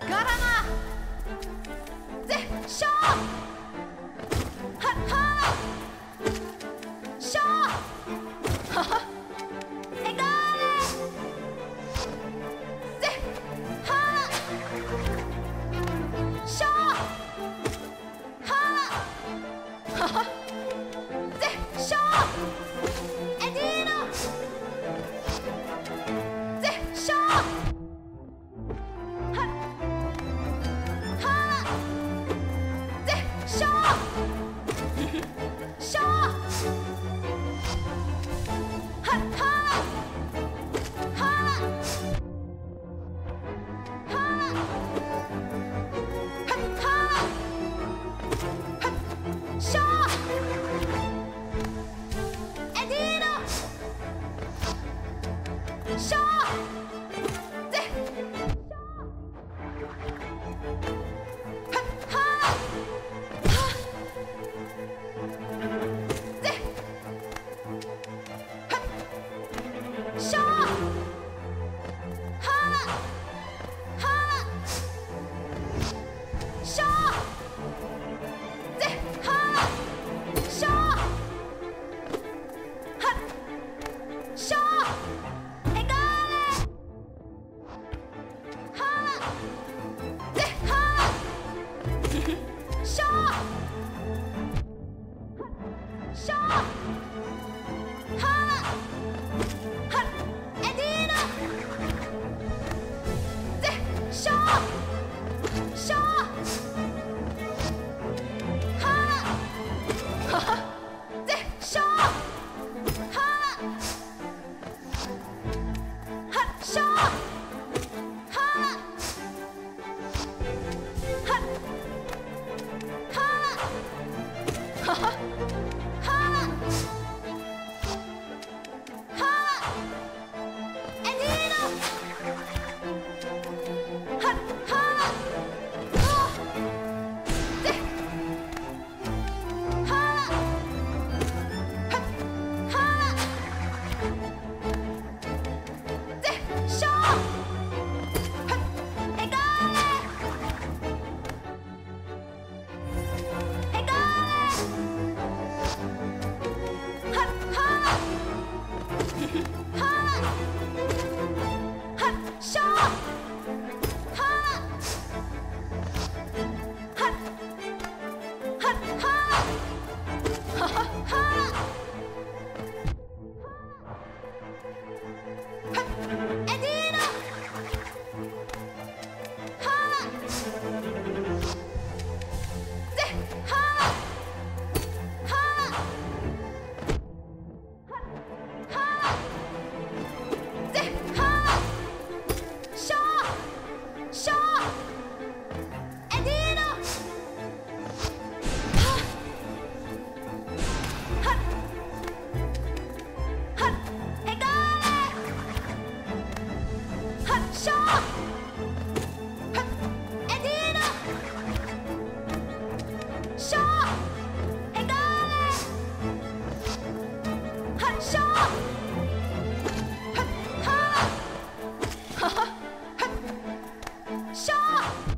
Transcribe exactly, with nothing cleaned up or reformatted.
ガラナゼショーはっはーショーははエガーレゼはーショーはーははゼショーエディーノゼショーショー